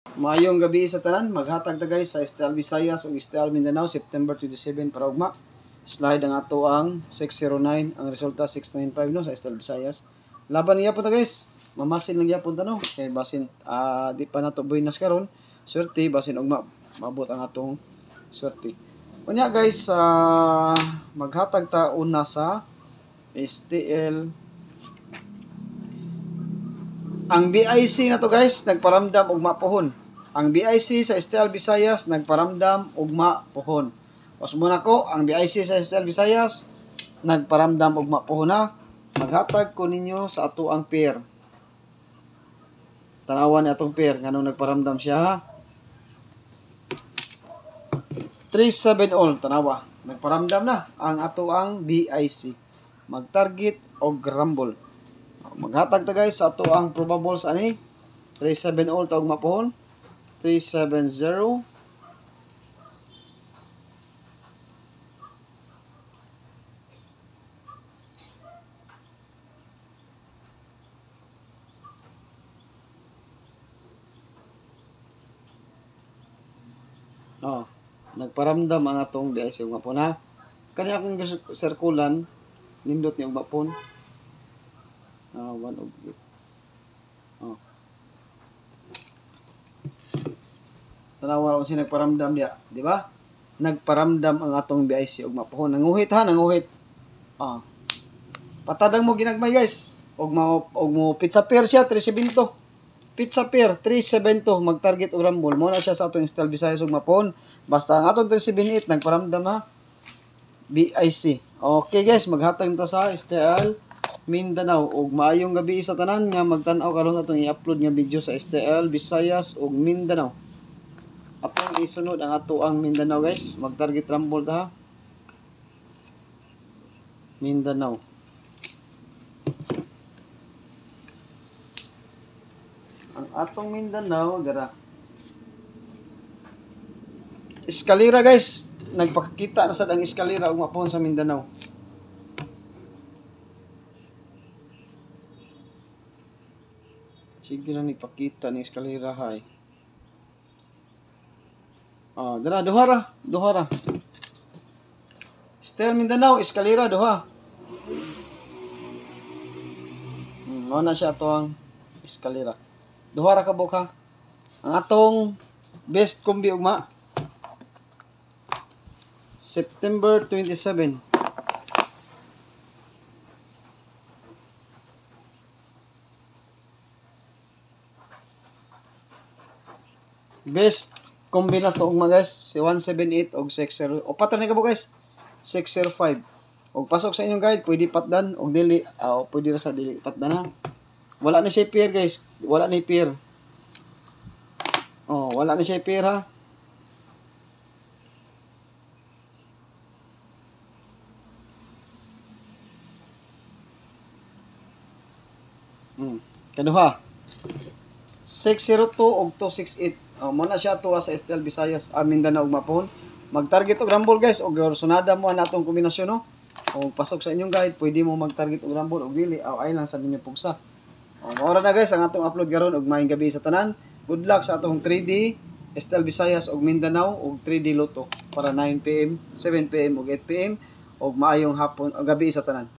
Maayong gabi sa tanan, maghatag ta guys sa STL Visayas ug STL Mindanao September 27 para ugma. Slide ang ato ang 609, ang resulta 695 no sa STL Visayas. Laban niya po ta guys. Mamasin lang gyapon ta no kay basin di pa nato buinas karon. Swerte basin ugma maabot ang atong swerte. Unya guys, maghatag ta una sa STL. Ang BIC na to guys, nagparamdam og mapuhon. Ang BIC sa STL Visayas nagparamdam og mapuhon. Os muna ko, ang BIC sa STL Visayas nagparamdam og mapuhon na. Maghatag ko ninyo sa ato ang pair. Tanawan ni atong pair nganong nagparamdam siya ha. 3-7 all tanawa. Nagparamdam na ang ato ang BIC. Mag-target og rumble. Maghatag ta guys sa ato ang probables ani 3-7 all tawag mapuhon 3-7-0 nagparamdam ang atong BIC ug mapon ha. Kani akong sirkulan nindot ni ug mapon. One of it. Tanawa kung sino nagparamdam diya, di ba? Nagparamdam ang atong BIC ug mapuhon. Nanguhit ha, nanguhit. Patadang mo ginagmay guys. Og mo pizza pair siya 3-7. Pizza pair 3-7 mag-target og rumble. Mo na siya sa atong STL Visayas ug mapuhon. Basta ang atong 3-7-8 nagparamdam ha. BIC. Okay guys, maghatag ta sa STL Mindanao ug maayong gabi sa tanan nga magtan-aw karon atong i-upload nga video sa STL Visayas ug Mindanao. Atong isunod ang ato ang Mindanao guys. Mag-target rumble ta ha. Mindanao. Ang atong Mindanao dira. Eskalera guys. Nagpakita na sad ang eskalera ug mapuhon sa Mindanao. Sige lang ipakita ni eskalera hay. Dara duhara. STL Mindanao eskalera duha. Mao na siya atong eskalera. Duhara ka buka. Ang atong best kombi ugma September 27. Best kombinato og mga guys si 178 og 60 o patran ka po guys 605 og pasok sa inyong guide pwede patdan og dili pwede ra sa dili patdan ha. Wala na siya pair guys, wala na pair. Wala na siya pair ha. Kaduha 602 og 268. Muna siya tuwa sa STL Visayas, Mindanao ug mapuhon. Mag-target og rumble guys og sunada mo na atong kombinasyon no. O pasok sa inyong guide, pwede mo mag-target og rumble og dili ay lang sa ninyo pugsa. Maura na guys ang atong upload karon og maayong gabi sa tanan. Good luck sa atong 3D STL Visayas og Mindanao og 3D Lotto para 9 PM, 7 PM ug 8 PM og maayong hapon o gabi sa tanan.